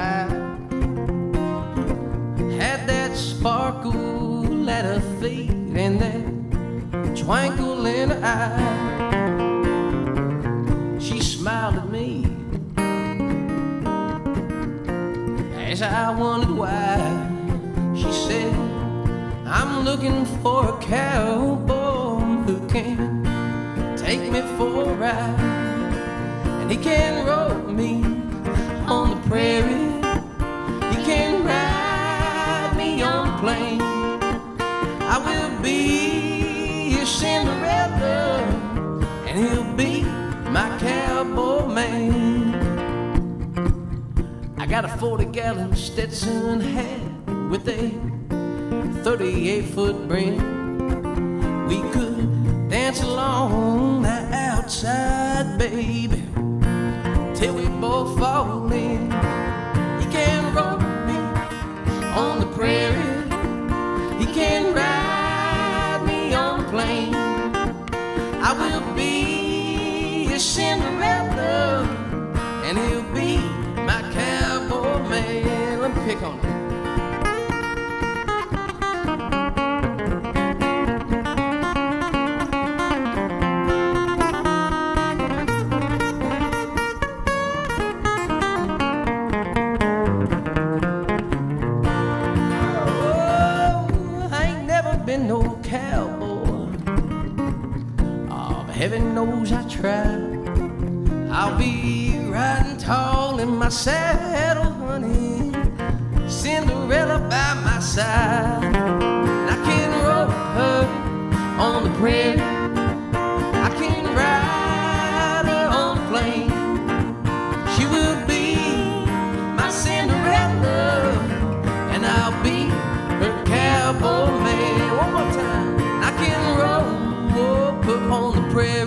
eye, had that sparkle at her feet and that twinkle in her eye. She smiled at me as I wondered why. She said, I'm looking for a cowboy who can take me for a ride, and he can roll me on the prairie, he can ride me on the plain. I will be your Cinderella, and he'll be my cowboy man. I got a 40-gallon Stetson hat with a 38-foot brim. We could dance along the outside, baby, till we both fall in. He can roll me on the prairie, he can ride me on the plain. I will be your Cinderella, and he'll be my cowboy man. Let me pick on it. No cowboy, oh, but heaven knows I tried. I'll be riding tall in my saddle, honey, Cinderella by my side. And I can roll her on the prairie, I can ride her on the plain. She will be my Cinderella, and I'll be her cowboy man. One more time. I can roll up on the prairie,